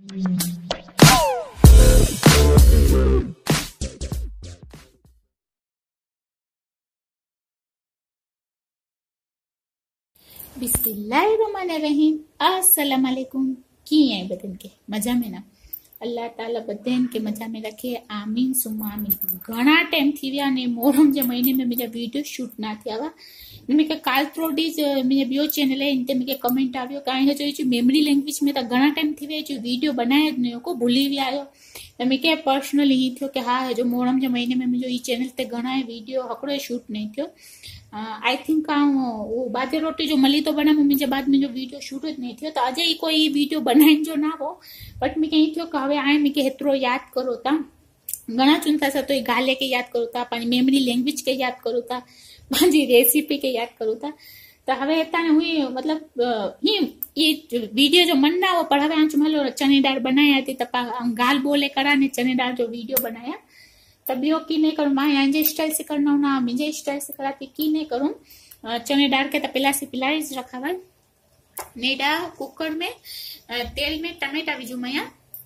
बिस्मिल्लाहिर्रहमानिर्रहीम। अस्सलाम वालेकुम। कीअं आहियो बदन के मजा में ना? अल्लाह ताला बदन के मजा में रखे, आमीन सुम्मा आमीन। घणा टाइम थी विया ने मोहरम जे महीने में मुझे वीडियो शूट ना थिया हुआ। मूंखे काल थ्रोडी मुझे बियो चैनल है इन ते मूंखे कमेंट आयो काई जो मेमरी लैंग्वेज में त घणा टाइम थी विया जो वीडियो बनाए न को भूली विया आयो। त मूंखे पर्सनली ही थियो कि हाँ जो मोहरम जे महीने में मुझे ई चैनल ते घणा वीडियो हकड़ो शूट नहीं थियो। आई थिंक वो बादे रोटी जो मली तो बना मुझे बाद में जो वीडियो शूट नहीं थियो तो अजय कोई वीडियो बनाइन जो ना हो बट मूंखे ई थियो कि हवे आए मूंखे हेतिरो याद करो था घणा चुन था तो गाले के याद करो था पानी मेमरी लैंग्वेज के याद करो था पानी रेसिपी के याद करो था तो हवे हितां हुई मतलब ये वीडियो जो मन ना वो पर हवे आंच malo चने दाल बनाया थी त गाल बोले करा ने चने दाल जो वीडियो बनाया तब यो की नहीं करूँ माँ यहाँ स्टाइल से करना ना मुझे स्टाइल से कराती की नहीं करूँ। चने डाल के तपेला से पिलाई रखा हुआ नेडा कुकर में तेल में टमेटा बीजू मैं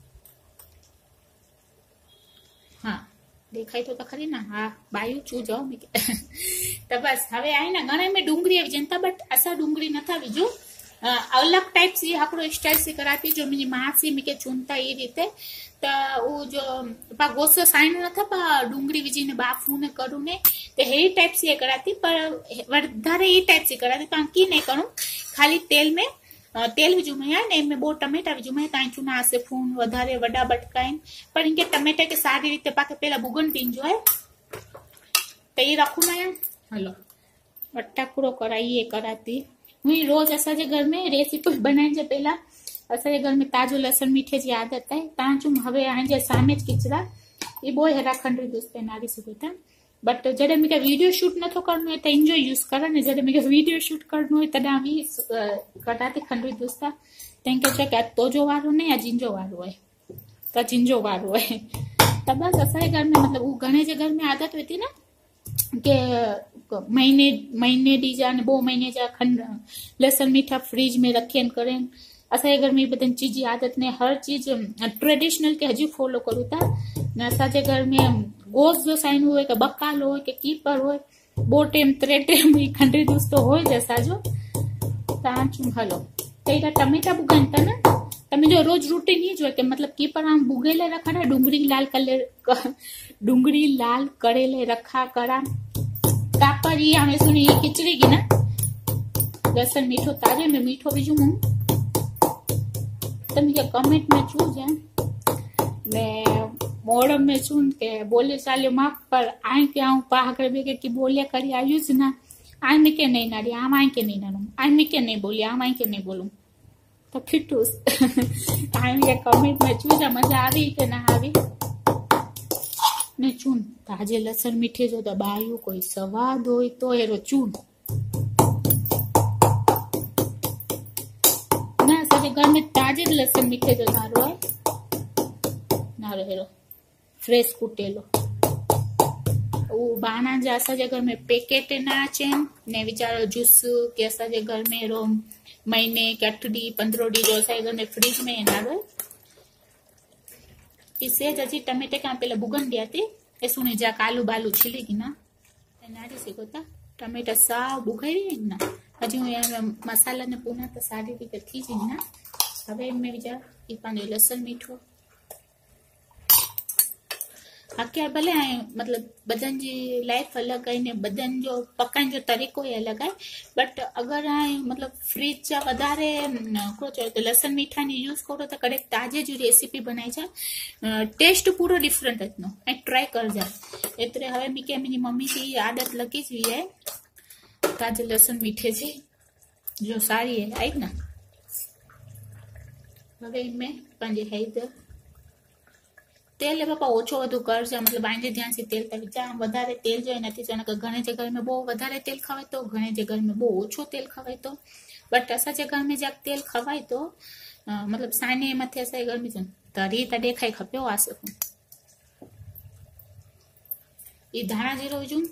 हाँ देखाई तो खरी ना हाँ बायू चू जाओ तो बस हवे आई ना घणे में डूंगरी विझन था बट असा डूंगरी नथा विझो अलग टाइप से हकड़ो स्टाइल से कराती जो मुझी माँ से मूंखे चुनता ये रीते तो वो जो पा गोसो साइन न था पा डूंगरी विझी ने बाफू ने करूँ ने तो हे टाइप से कराती पर वधारे ये टाइप से कराती पा की नहीं करूँ खाली तेल में तेल विझू मैं ने में बो टमेटा विझू मैं ताई चूना आसे फून वधारे वडा बटकाइन पर इनके टमेटा के सारी रीते पाके पहला भुगन पींजो है तो ये रखू मैं हलो बटाकुड़ो कराइए कराती हुई रोज असाजे घर में रेसिपी बनाने से पहला असाजे घर में ताजो लसन मीठे जी आदत है तांचुम हवे आंजे सामे ज किचरा ये बो हेरा खंडरी दोस्ते नारी सुगता बट जडे मूंखे वीडियो शूट नथो करनो है त इंजो यूज करे ने जडे मूंखे वीडियो शूट करनो है तडा भी कटाती खंडरी दोस्ता तंके चो के तो जो वारो ने या जिंजो वारो है त जिंजो वारो है त बस असाजे घर में मतलब वो घणे जे घर में आदत होती ना के महीने डीजा ने 2 महीने जा खंड लसन मीठा फ्रिज में रखें करें असाजे घर में बदन चीज की आदत ने हर चीज ट्रेडिशनल के हजी फॉलो करूँ था ने असाजे घर में गोश्त जो साइन हुए के बकाल हो के कीपर हो बो टेम 3 टेम खंडरी दोस्तों हो जैसा जो तांचू हलो तेरा टमेटा बुगन था ना तमे जो रोज रूटीन ही जो के मतलब कीपर आम बुगेले रखा ना डूंगरी लाल करेले रखा करा कापर ये हमें सुनी ये खिचड़ी की ना लसन मीठो ताजे में मीठो बीजू मु तम ये कमेंट में चू जाए ने मोड़म में सुन के बोले चाले माफ पर आई के आऊं पागल बेगे की बोले करी आयुज ना आई में के नहीं नारी आम आई के नहीं ना आई में के नहीं बोली आम आई के नहीं बोलूं तो फिटूस आई ये कमेंट में चू जा मजा आवी के ना आवी ने चून ताजे लसन मीठे जो दबायु कोई स्वाद हो तो हेरो चून ना सारे घर में ताजे लसन मीठे जो नारो है नारो हेरो फ्रेश कुटेलो वो बाना जा असाजे घर में पैकेट ना अचेन ने विचारो जूस के असाजे घर में रो महीने के 8 डी 15 डी जो असाजे घर में फ्रिज में नारो इसे जजी टमेटे का पहले बुगन दिया थे ए सुने जा कालू बालू छिलेगी ना नारी सिकोता टमेटा सा बुगाई ना हजू ये मसाला ने पुना तो सारी रीते थी जी ना हवे में विचार ई पानी लसन मीठो क्या भले आए मतलब बदन जी लाइफ अलग है ने बदन जो पकाने जो तरीको है अलग है बट अगर आए मतलब फ्रिज जा वधारे को तो लसन मीठा ने यूज करो तो कड़े ताजे जो रेसिपी बनाई जा टेस्ट पूरा डिफरेंट है नो ए ट्राई कर जा एतरे हवे मीके मेरी मम्मी की आदत लगी हुई है ताजे लसन मीठे जी जो सारी है आई ना हवे में पंजे है इधर तेल बापा ओछो वधु कर जा मतलब आंजे ध्यान से तेल विचा वधारे तेल जो नथी जो घणे जे घर में बहु वधारे तेल खवाय तो घणे जे घर में बहु ओछो तेल खवाय तो बट असा जे घर में जा तेल खवाय तो मतलब साने मथे असा घर में जन तरी त देखाई खप्यो आ सकूं ई धाणा जीरो विझूं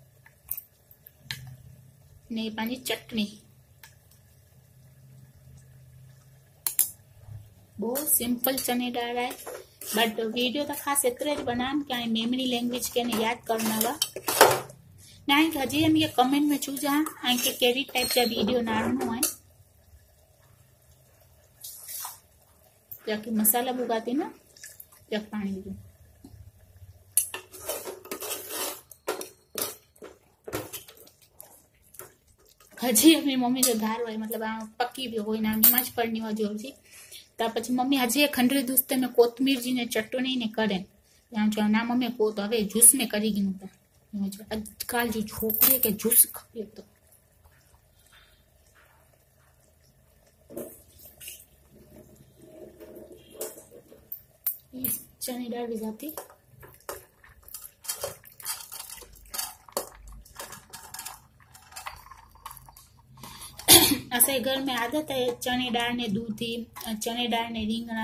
ने पानी चटनी बहुत सिंपल चने दाल है, बट वीडियो तो खास एतरे ज बनान कि मेमरी लैंग्वेज के याद करना वा ना हजी हम ये कमेंट में चूजा के केरी टाइप जा वीडियो नाड़नो है जाके मसाला बुगाती ना जग पानी दीजिए। हजी अपनी मम्मी जो धार हो मतलब पक्की भी हो नमाज पढ़नी हो जो तो पी मम्मी हजी खंडरी दूसते में कोथमीर जी ने चटनी ने करे ना मम्मी को तो हवे जूस में करी गई अजकाल जो छोकरी के जूस खपे तो चने दाल भी जाती असे घर में आदत है चने दाल ने दूधी चने दाल ने રીંગણા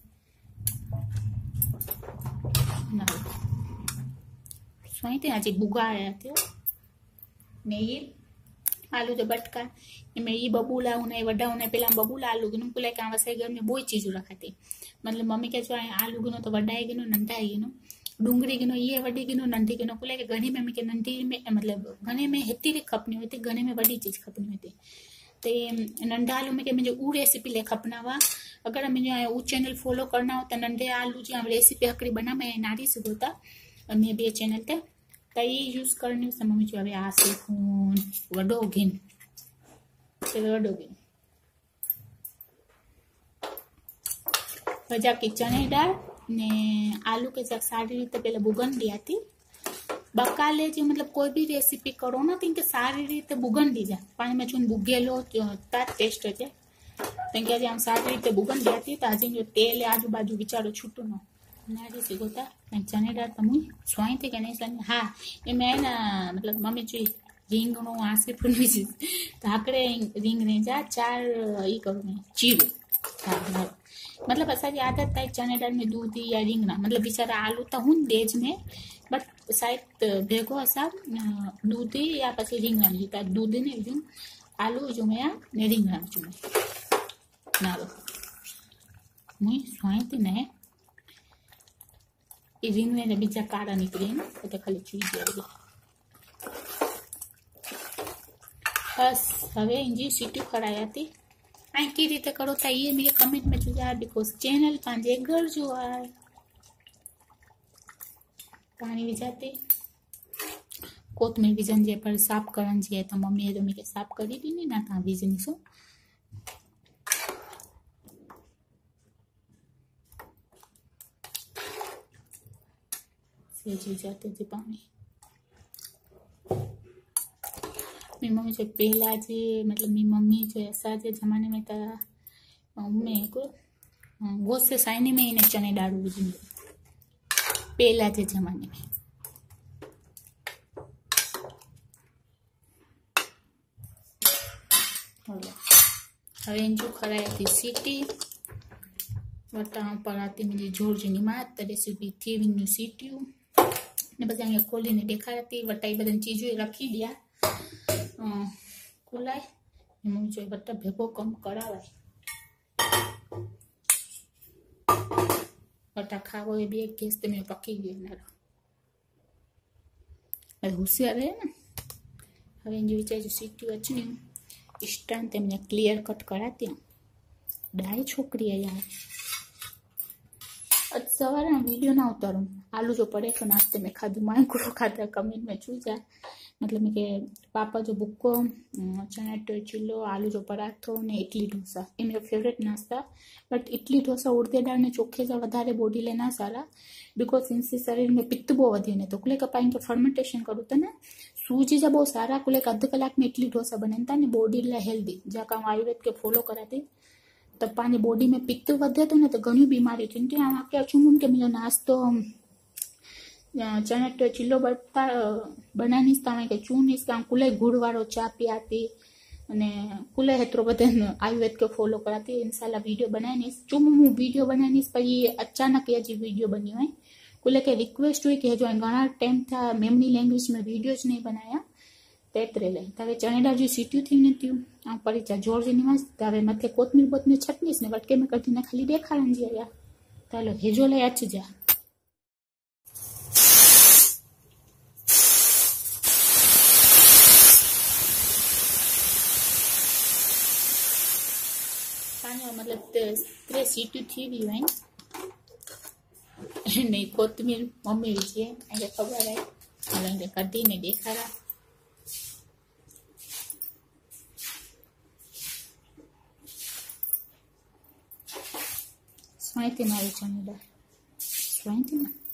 स्वाई थे आज बुगा आया थे मैं ये आलू जो बटका मैं ये बबूला उन्हें वड्डा उन्हें पहला बबूला आलू गिनो पुला क्या वैसे घर में बहुत चीज रखाती मतलब मम्मी क्या जो आलू गिनो तो वड्डा गिनो नंढा गिनो डूंगरी गिनो ये वड्डी गिनो नंढी गिनो पुला के घणी में के नंढी में मतलब घने में हेती खपनी होती घने में वड्डी चीज खपनी होती ते नंढा आलू में के मुझे ऊ रेसिपी ले खपना वा अगर मुझे ऊ चैनल फॉलो करना हो तो नंढे आलू जी रेसिपी हकड़ी बना मैं नारी सघो था मैं बे चैनल ते तई यूज करनी समय में जो आ स्पून वडो गिन वडो गिन वजा की चने दाल ने आलू के जब सारी रीते पहले बुगन दिया थी बकाले जी मतलब कोई भी रेसिपी करो ना तो सारी रीते बुगन दी जाए पानी में चून बुगेलो तात टेस्ट है तेंके आज हम सारी रीते बुगन दिया थी तो आज जो तेल आजू बाजू विचारो छूटू न नारी से गोता चने दाल तो मुई स्वाई थे कि नहीं स्वाई हाँ ये मैं ना मतलब मम्मी जी રીંગણું આસી ફૂલવી તો આકડે રીંગણે जा 4 ई करूँ चीरू हाँ मतलब असांजी आदत है चने दाल में दूधी या રીંગણા मतलब बेचारा आलू तो हूँ डेज में बट शायद भेगो असा दूधी या पछी રીંગણા जीता दूधी ने विझूं आलू विझूं मैं ने રીંગણા विझूं ना मुई स्वाई थी ने ये રીંગણે ने बीजा काड़ा निकले ना तो खाली चूई दे बस हवे इंजी सीटी खड़ाया थी की रीते करो था ये मेरे कमेंट में चुजा बिकॉज चैनल पांजे घर जो है पानी विजाते कोथमीर विजन जे पर साफ करन जे तो मम्मी तो मेरे साफ करी दी ना था विजन सो से जाते थे पानी मेरी मम्मी जो पहला जे मतलब मेरी मम्मी जो ऐसा जे जमाने में था मम्मी को वो से साइनी में इन्हें चने दाल विझी पहला जे जमाने में हवे इंजू खराया थी सीटी वटा पर आती मेरी जोर जी निमात रेसिपी थी विन्यू सीटियों ने बस यहाँ खोली ने देखा थी वटा बदन चीजों रखी दिया खुलाय मम्मी जो बट्टा भेगो कम करावाय बट्टा खावो ये भी एक गैस ते में पकी गई ना होशियार है ना हवे जो विचार जो सीटी अच्छी स्टैंड ते मैं क्लियर कट कराती हूँ डाई छोकरी है यार आज सवार वीडियो ना उतारूँ आलू जो पड़े तो नाश्ते में खाधु माए को खाता कमेंट में चूजा मतलब के पापा जो बुक्को चना चिल्लो आलू जो पराठो ने इडली ढोसा ये मेरा फेवरेट नाश्ता बट इडली ढोसा उड़दे दाल ने चोखे जा वधारे बॉडी ले ना सारा बिकॉज इनसे शरीर में पित्त बहुत वधी ने तो कुले कपाई के फर्मेंटेशन करूँ तो ना सूजी जा बहुत सारा कुले अध कलाक में इडली ढोसा बनता ने बॉडी ला हेल्दी जहाँ आयुर्वेद के फॉलो कराती तब पानी बॉडी में पित्त वधे तो ना तो घणी बीमारी थी आके अचूं के मुझे नास्तो चने चिल्लो बटा बनानीस तमे के चूनीस के कुले गुड़ वालो चा पियाती अने कुले हेतरो बदे आयुर्वेद के फॉलो कराती इंशाल्लाह वीडियो बनानीस चुम मु वीडियो बनानीस पर ये अचानक ये जी वीडियो बनी है कुले के रिक्वेस्ट हुई कि जो घना टाइम था मेमनी लैंग्वेज में वीडियोज नहीं बनाया तेतरे ले तवे चणेडा जी सीटियूं थी ने थियूं आ परीचा जोर जी निवास तवे मथे कोथमीर बोतमीर छटनीस ने वटके में कढीने खाली देखाड़न जी आया तालो हेजो ले अचजा पानी मतलब त्रे सीटियूं थी भी हैं नहीं कोथमीर मम्मी विचे आगे खबर है हालांकि कढीने देखाड़ा स्वाइती मारी चणेडा स्वाइती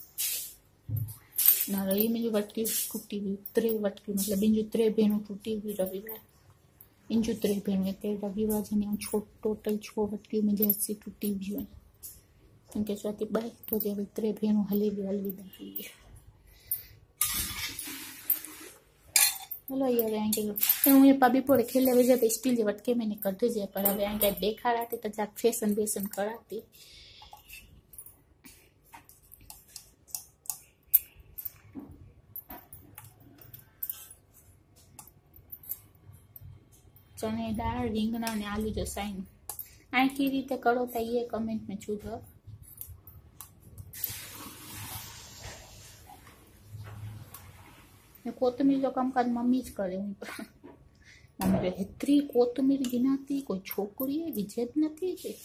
ना रही में जो वटकी टूटी हुई त्रे वटकी मतलब इन जो त्रे भेणों टूटी हुई रविवार इन जो त्रे भेणों ते रविवार जने छोट टोटल 6 वटकी में जैसी टूटी हुई है इनके स्वाति बाय तो जे त्रे भेणों हली अलविदा हुई चलो ये वे आंके हूँ ये पाबी पोड़े खेले वजह तो स्टील जे वटके में कढ जे पर हवे आंके देखाड़ाती तो जाक फैशन बेसन कराती चने दाल રીંગણા ने आलू जो साइन आ की रीते करो तो ये कमेंट में छूजो कोथमीर जो कामकाज मम्मी ज करे मम्मी हेतरी कोथमीर गिनाती कोई छोकरी विजेत नहीं है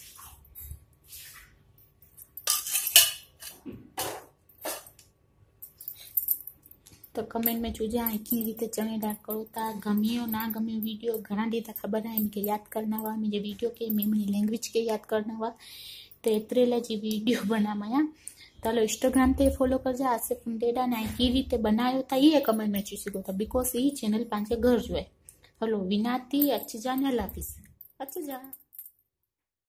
तो कमेंट में चूजा की रीते चने दाल करो ता गमियो ना गमियो वीडियो घना दी था खबर है इनके याद करना हुआ मुझे वीडियो के मेमनी लैंग्वेज के याद करना हुआ तो एतरे जी वीडियो बनाया चलो इंस्टाग्राम ते फॉलो कर जा आसिफ डेडा ने की रीते बनायो था ये कमेंट में चूसी गो था बिकॉज ये चैनल पांचे घर जो है हेलो विनाती अच्छी जाने लाफिस अच्छा जा।